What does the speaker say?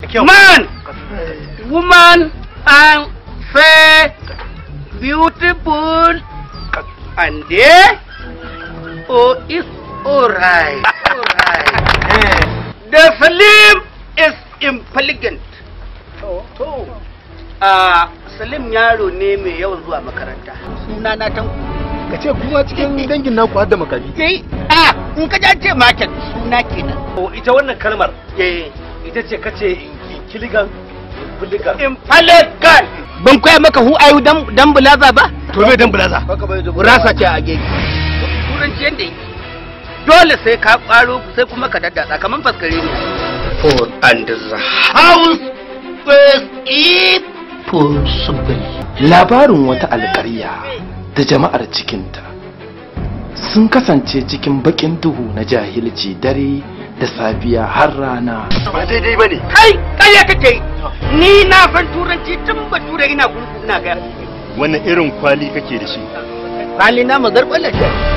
Man, woman, and fair, beautiful, and there, oh, it's alright. The Salim is intelligent. Salim yaro ne mai yawan zuwa makaranta. Suna na Tanko. Ka ce kuma cikin dangin naku har da makabi. In ka ce market suna kenan. Ita wannan kalmar ita ce kace kiligan buligan. Infaligan. Ban koya maka hu ayu dan bulaza ba? To me dan bulaza? Rasa ce a gege. Turanci yanda yake. Dole sai ka kwaro sai kuma ka daddatsa kaman faskare ne. For and the house is impossible. Labarin wata alƙarya da jama'ar cikinta sun kasance cikin bakin duhu na jahilci dare da safiya har rana. Ba daidai bane. Kai ya kake ni na san turanci tun bature ina gurgu ina ga. Wannan irin kwali kake da shi? Kwali na magarbalar da